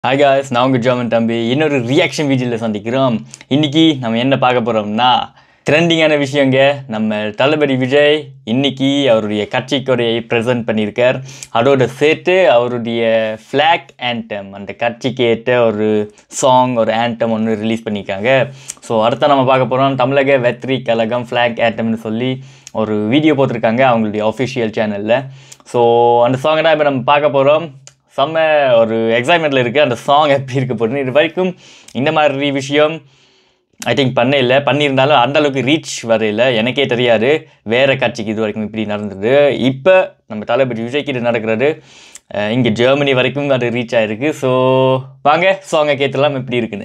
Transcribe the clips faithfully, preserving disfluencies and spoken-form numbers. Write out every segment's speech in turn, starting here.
Hi guys, நான் உங்கள் German தம்பி. இன்னொரு ரியாக்ஷன் வீடியோவில் சந்திக்கிறோம். இன்றைக்கி நம்ம என்ன பார்க்க போகிறோம்னா ட்ரெண்டிங்கான விஷயங்க. நம்ம தளபதி விஜய் இன்றைக்கி அவருடைய கட்சி கொடையை ப்ரெசென்ட் பண்ணியிருக்கார். அதோடு சேர்த்து அவருடைய ஃப்ளாக் ஆண்டம், அந்த கட்சிக்கு ஏற்ற ஒரு சாங், ஒரு ஆண்டம் ஒன்று ரிலீஸ் பண்ணியிருக்காங்க. ஸோ அடுத்த நம்ம பார்க்க போகிறோம் தமிழக வெற்றி கழகம் ஃப்ளாக் ஆண்டம்னு சொல்லி ஒரு வீடியோ போட்டிருக்காங்க அவங்களுடைய அஃபிஷியல் சேனலில். ஸோ அந்த சாங்கை தான் இப்போ நம்ம பார்க்க போகிறோம். செம்ம ஒரு எக்ஸைட்மெண்ட்டில் இருக்குது அந்த சாங் எப்படி இருக்க போகுதுன்னு. இது வரைக்கும் இந்த மாதிரி விஷயம் ஐ திங்க் பண்ண இல்லை, பண்ணியிருந்தாலும் அந்தளவுக்கு ரீச் வரையில எனக்கே தெரியாது வேறு கட்சிக்கு இது வரைக்கும் இப்படி நடந்தது. இப்போ நம்ம தளபதி விஜய்க்கு இது நடக்கிறது இங்கே ஜெர்மனி வரைக்கும் அது ரீச் ஆகிருக்கு. ஸோ வாங்க சாங்கை கேட்டுலாம் எப்படி இருக்குன்னு.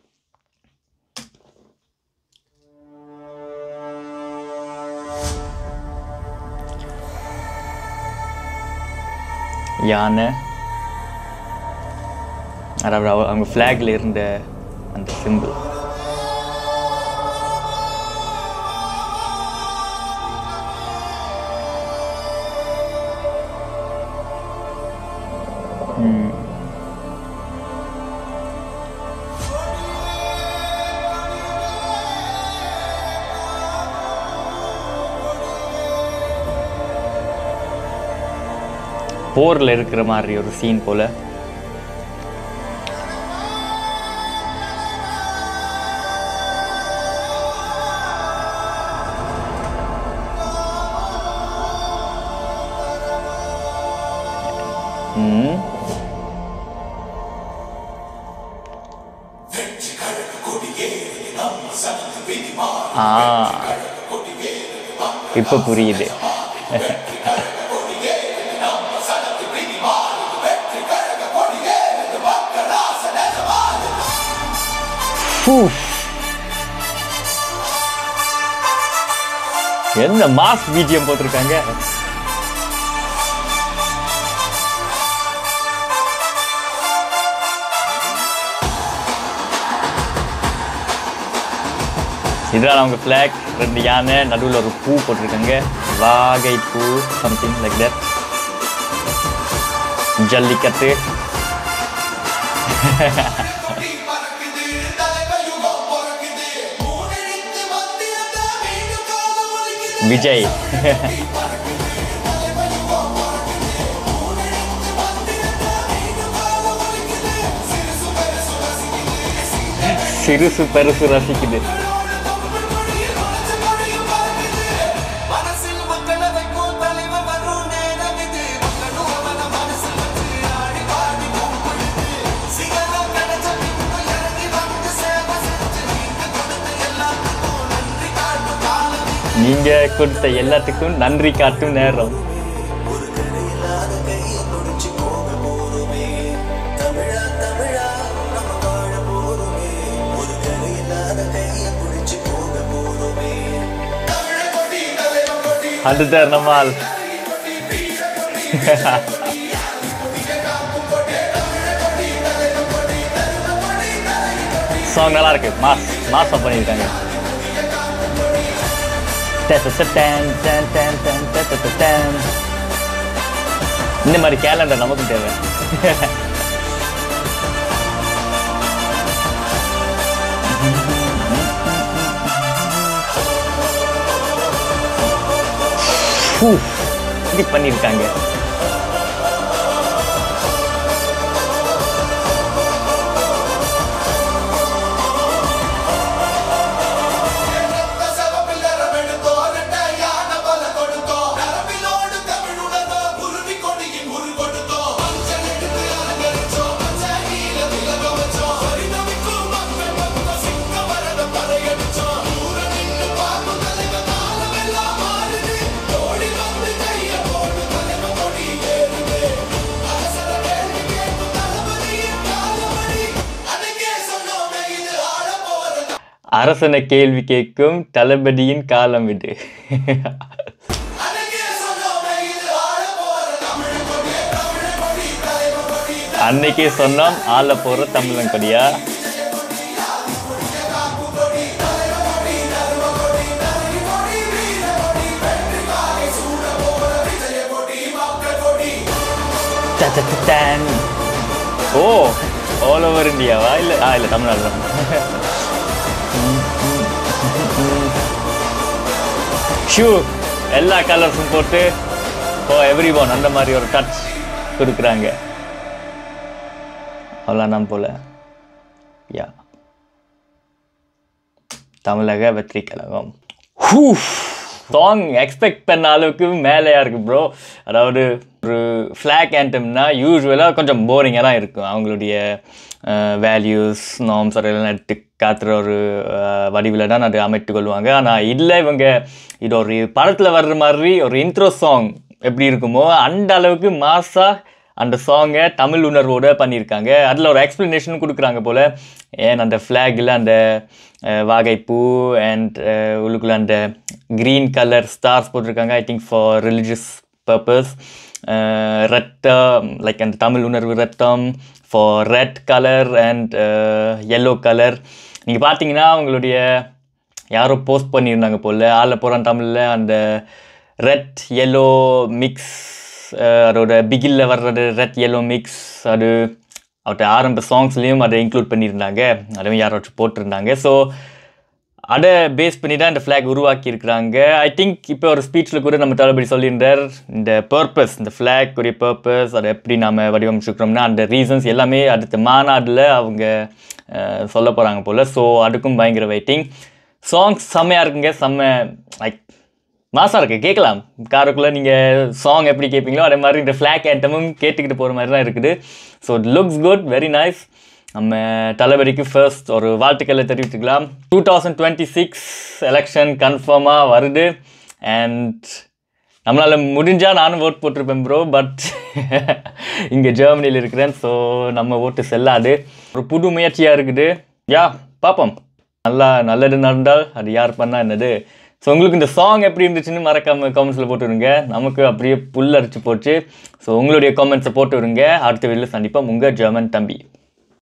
யானை, அதாவது அவங்க ஃப்ளாகில் இருந்த அந்த சிம்பிள். போரில் இருக்கிற மாதிரி ஒரு சீன் போல். ஆ இப்போ புரியுது. என்ன மாஸ் பிஜிஎம் போட்டிருக்காங்க. இதுதான் அவங்க ஃப்ளாக். ரெண்டு யானை, நடுவில் ஒரு பூ போட்டிருக்காங்க, வாகை பூ, something like that. Jallikattu. Vijay சிறுசு பெருசு ரசிக்குது. நீங்க கொடுத்த எல்லாத்துக்கும் நன்றி காட்டும் நேரம். அதுதான் நம்மால். சாங் நல்லா இருக்கு, மாஸ் மாசா பண்ணியிருக்காங்க. இந்த மாதிரி கேலண்டர் நமக்கு தேவை. இப்படி பண்ணியிருக்காங்க. அரசனை கேள்வி கேட்கும் தளபதியின் காலம் இது. அன்னைக்கே சொன்னோம் ஆள போற தமிழன் கொடியா. ஓ ஓ ஏர் இந்தியாவா இல்லை ஆ இல்லை தமிழ்நாடு தான். ஷூ எல்லா கலர்ஸும் போட்டு ஓ எவ்ரி ஒன் அந்த மாதிரி ஒரு டச் கொடுக்குறாங்க. அவ்வளோ நம்ம போல யா தமிழக வெற்றி கழகம். சாங் எக்ஸ்பெக்ட் பண்ண அளவுக்கு மேலேயா இருக்கு ப்ரோ. அதாவது ஒரு ஃப்ளாக் ஆண்டம்னா யூஸ்வலாக கொஞ்சம் போரிங்காக தான் இருக்கும். அவங்களுடைய வேல்யூஸ் நார்ம்ஸ் அதெல்லாம் எடுத்து காத்துற ஒரு வடிவில் தான் அது அமைத்து கொள்வாங்க. ஆனால் இல்லை இவங்க இது ஒரு படத்தில் வர்ற மாதிரி ஒரு இன்ட்ரோ சாங் எப்படி இருக்குமோ அந்த அளவுக்கு மாஸாக அந்த சாங்கை தமிழ் உணர்வோடு பண்ணியிருக்காங்க. அதில் ஒரு எக்ஸ்ப்ளனேஷன் கொடுக்குறாங்க போல். ஏன் அந்த ஃப்ளாகில் அந்த வாகைப்பூ அண்ட் உள்ளுக்குள்ள அந்த க்ரீன் கலர் ஸ்டார்ஸ் போட்டிருக்காங்க. I think for religious purpose. ரத்தம் லைக் அந்த தமிழ் உணர்வு ரத்தம் for red colour and yellow colour. நீங்கள் பார்த்தீங்கன்னா அவங்களுடைய யாரோ போஸ்ட் பண்ணியிருந்தாங்க போல் ஆள போகிறான் தமிழில் அந்த ரெட் எல்லோ மிக்ஸ் அதோட பிகிலில் வர்றது ரெட் எல்லோ மிக்ஸ் அது அவர்கிட்ட ஆரம்ப சாங்ஸ்லேயும் அதை இன்க்ளூட் பண்ணியிருந்தாங்க. அதுவும் யாராச்சும் போட்டிருந்தாங்க. ஸோ அதை பேஸ் பண்ணி தான் இந்த ஃப்ளாக் உருவாக்கியிருக்கிறாங்க. ஐ திங்க் இப்போ ஒரு ஸ்பீச்சில் கூட நம்ம தளபதி சொல்லியிருந்தார் இந்த பர்பஸ் இந்த ஃப்ளாக் உடைய பர்பஸ் அதை எப்படி நம்ம வடிவமைச்சுக்கிறோம்னா அந்த ரீசன்ஸ் எல்லாமே அடுத்த மாநாட்டில் அவங்க சொல்ல போகிறாங்க போல். ஸோ அதுக்கும் பயங்கர வெயிட்டிங். சாங்ஸ் செம்மையாக இருக்குங்க. செம்ம லைக் மாசாக இருக்குது கேட்கலாம். காருக்குள்ளே நீங்கள் சாங் எப்படி கேட்பீங்களோ அதே மாதிரி இந்த ஃப்ளாக் ஆண்டமும் கேட்டுக்கிட்டு போகிற மாதிரி தான் இருக்குது. So it looks good very nice. நம்ம தளபதிக்கு ஃபர்ஸ்ட் ஒரு வாழ்த்துக்களை தெரிவித்துக்கலாம். Two thousand twenty six election கன்ஃபார்மாக வருது. அண்ட் நம்மளால் முடிஞ்சால் நானும் ஓட் போட்டிருப்பேன் ப்ரோ. பட் இங்கே ஜெர்மனியில் இருக்கிறேன். ஸோ நம்ம ஓட்டு செல்லாது. ஒரு புது முயற்சியாக இருக்குது. யா பார்ப்போம். நல்லா நல்லது நடந்தால் அது யார் பண்ணால் என்னது. ஸோ உங்களுக்கு இந்த சாங் எப்படி இருந்துச்சுன்னு மறக்காமல் காமெண்ட்ஸில் போட்டு விடுங்க. நமக்கு அப்படியே புல் அரைச்சி போச்சு. ஸோ உங்களுடைய காமெண்ட்ஸை போட்டு விடுங்க. அடுத்த வீடியோவில் சந்திப்போம். உங்கள் ஜெர்மன் தம்பி.